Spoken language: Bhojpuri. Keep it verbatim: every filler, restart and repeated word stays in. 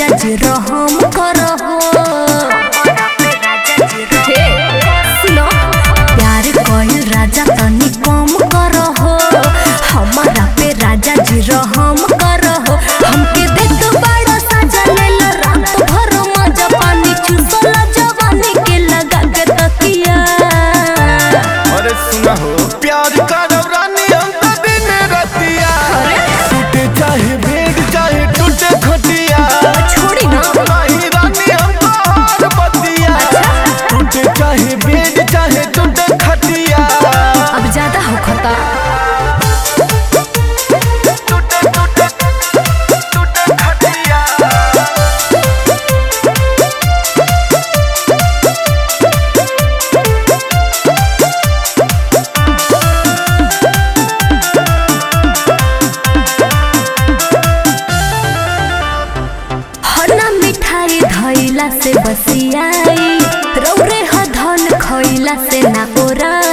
जी रहम करहो। सुनो प्यार कोई राजा तनी कम करहो, हमारा पे राजा जी रहम करहो। हमके दे तो बड़ा साजा लेल रात भर मजा पानी चुसल जवानी के लगा के तकिया। अरे सुना हो प्यार का रानी हम तो दिन रतिया, टूटे चाहे बेड चाहे टूटे खटिया। छोड़ी ना नहीं रानी हम तो हर बतिया, टूटे चाहे बेड चाहे टूटे खटिया। अब ज्यादा हो खता टूटे टूटे टूटे खटिया। हरना मिठाई धइला से बसियाई, रौरे ह धन खइला से ना ओरा।